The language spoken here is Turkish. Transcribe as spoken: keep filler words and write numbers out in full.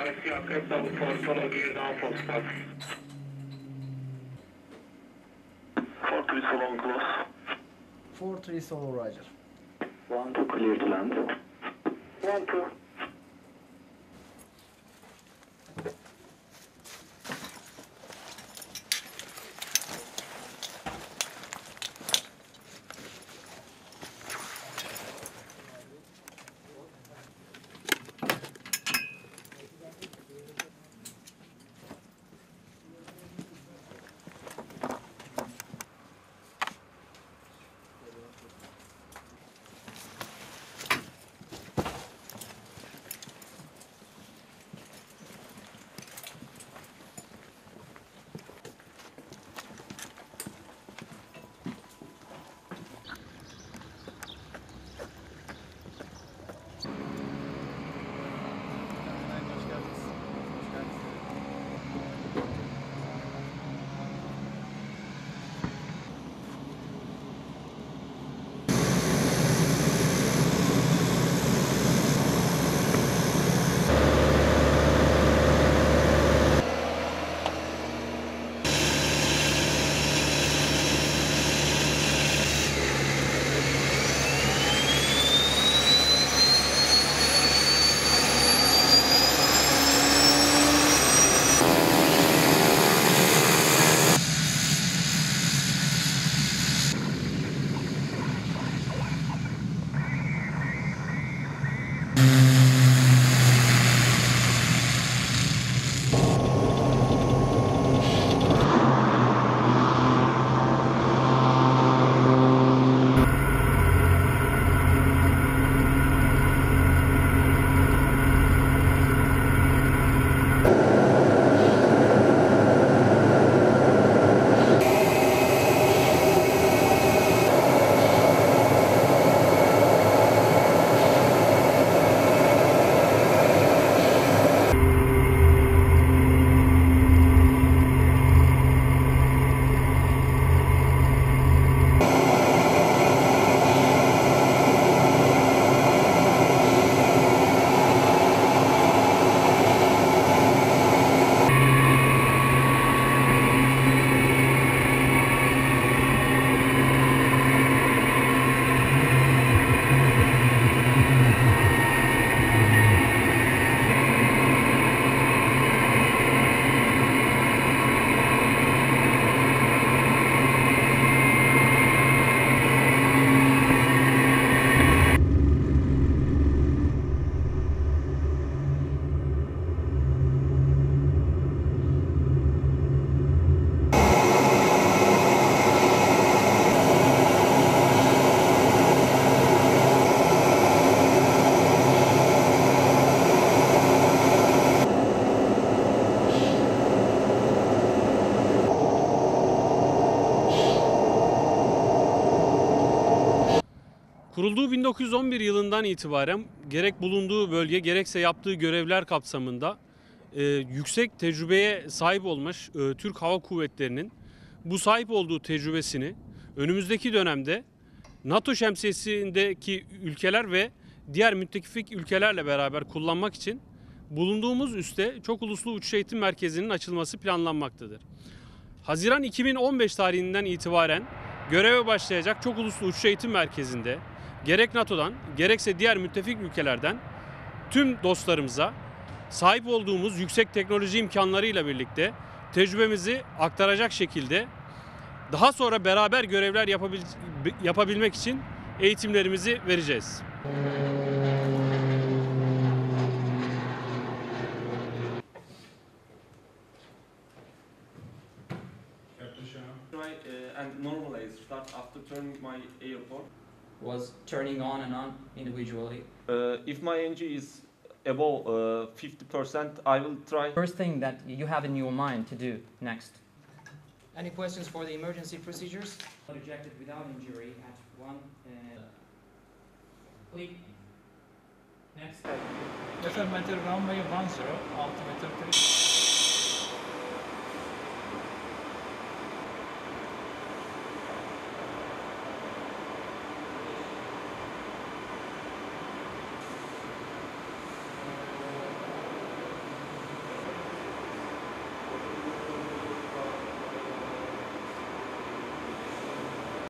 Asia Capital for solo gear down for spot. four three solo on close. four three solo Roger. one two clear to land. one two. Kurulduğu bin dokuz yüz on bir yılından itibaren gerek bulunduğu bölge gerekse yaptığı görevler kapsamında e, yüksek tecrübeye sahip olmuş e, Türk Hava Kuvvetleri'nin bu sahip olduğu tecrübesini önümüzdeki dönemde NATO şemsiyesindeki ülkeler ve diğer müttefik ülkelerle beraber kullanmak için bulunduğumuz üste çok uluslu uçuş eğitim merkezinin açılması planlanmaktadır. Haziran iki bin on beş tarihinden itibaren göreve başlayacak çok uluslu uçuş eğitim merkezinde gerek NATO'dan gerekse diğer müttefik ülkelerden tüm dostlarımıza sahip olduğumuz yüksek teknoloji imkanlarıyla birlikte tecrübemizi aktaracak şekilde daha sonra beraber görevler yapabil yapabilmek için eğitimlerimizi vereceğiz. And normalize start after turning my airport. Was turning on and on individually. Uh, if my engine is above uh, fifty percent, I will try. First thing that you have in your mind to do next. Any questions for the emergency procedures? Ejected without injury at one. Uh, click. Next. F M meter runway one zero, altimeter three.